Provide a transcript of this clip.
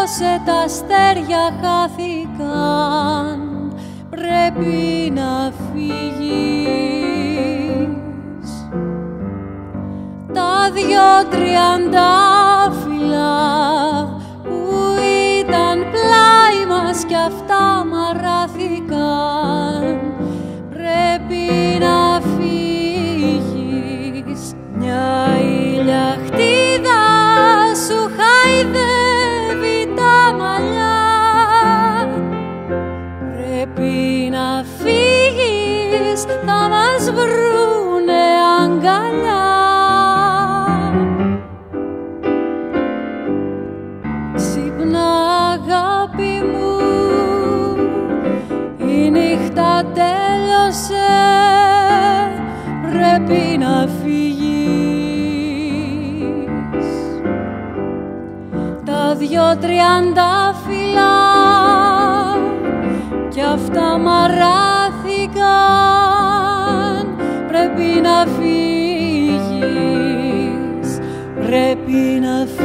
τέλειωσε, τα αστέρια χάθηκαν, πρέπει να φύγεις. Τα 2 τριαντάφυλλα που ήταν πλάι μας κι αυτά μαράθηκαν, πρέπει να φύγεις. Μια ηλιαχτίδα σου χαϊδεύει τα μαλλιά, πρέπει να φύγεις, θα μας βρούνε αγκαλιά. Ξύπνα αγάπη μου, η νύχτα τέλειωσε, πρέπει να φύγεις. Τα 2 τριαντάφυλλα κι αυτά μαράθηκαν, πρέπει να φύγεις, πρέπει να φύγεις.